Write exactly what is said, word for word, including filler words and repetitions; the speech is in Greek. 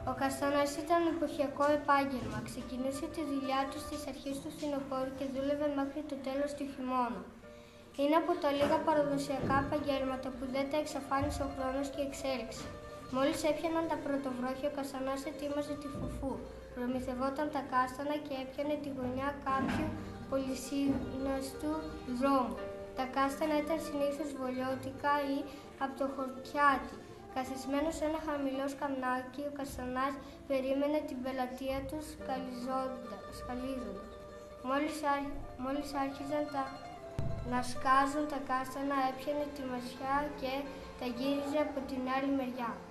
Ο Καστανάς ήταν εποχιακό επάγγελμα. Ξεκινούσε τη δουλειά του στις αρχές του φθινοπόρου και δούλευε μέχρι το τέλος του χειμώνα. Είναι από τα λίγα παραδοσιακά επαγγέλματα που δεν τα εξαφάνισε ο χρόνος και η εξέλιξη. Μόλις έπιαναν τα πρωτοβρόχια, ο Καστανάς ετοίμαζε τη φουφού, προμηθευόταν τα κάστανα και έπιανε τη γωνιά κάποιου πολυσύναστου δρόμου. Τα κάστανα ήταν συνήθως βολιώτικα ή από το χορτιάτι. Καθισμένος σε ένα χαμηλό σκαμνάκι, ο Καστανάς περίμενε την πελατεία του σκαλίζοντας. Μόλις, άρχ, μόλις άρχιζαν τα, να σκάζουν τα κάστανα, έπιανε τη μασιά και τα γύριζε από την άλλη μεριά.